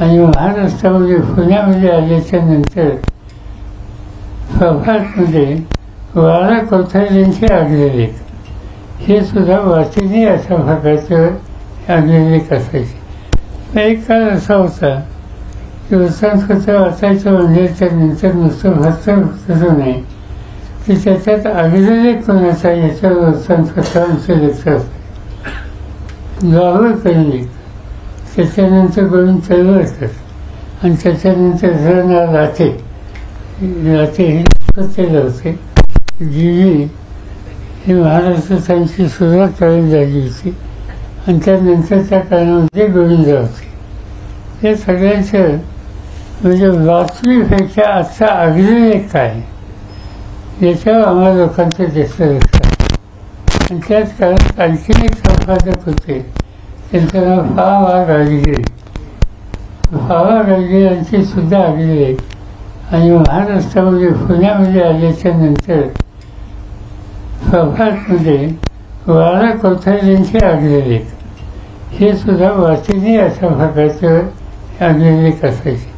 आणि महाराष्ट्रामध्ये पुण्यामध्ये आल्याच्या नंतर प्रभातमध्ये वारा कोठाऱ्यांचे अग्रलेख हे सुद्धा वाचिनी अशा प्रकारचे अग्रलेख असायचे. एक काळ असा होता की वृत्तांतपत्र वाचायचं म्हणजे त्यानंतर नुसतं वृत्तांतपत्र नाही की त्याच्यात अग्रलेख कोणाचा याच्यावर वृत्तांतपत्रांचे लक्ष असते. गावळ करणे, त्याच्यानंतर गोविंद चळवळकर आणि त्याच्यानंतर रणा राठे हे पत्ते होते. जी हे महाराष्ट्राची सुरुवात करायला झाली होती आणि त्यानंतरच्या काळामध्ये गोविंदराव होते. हे सगळ्यांचं म्हणजे वाचणीपेक्षा आजचा अग्रलेख काय याच्यावर आम्हाला लोकांचं जास्त लक्ष आहे. आणि त्याच काळात आणखीन एक संपादक होते, त्यांचं नाव फा गाडगे. फा गाडगे यांची सुद्धा अग्रलेख आणि महाराष्ट्रामध्ये पुण्यामध्ये आल्याच्या नंतर प्रभातमध्ये वारा कोठाऱ्यांचे अग्रलेख हे सुद्धा वाचिनी अशा प्रकारचे अग्रलेख असायचे.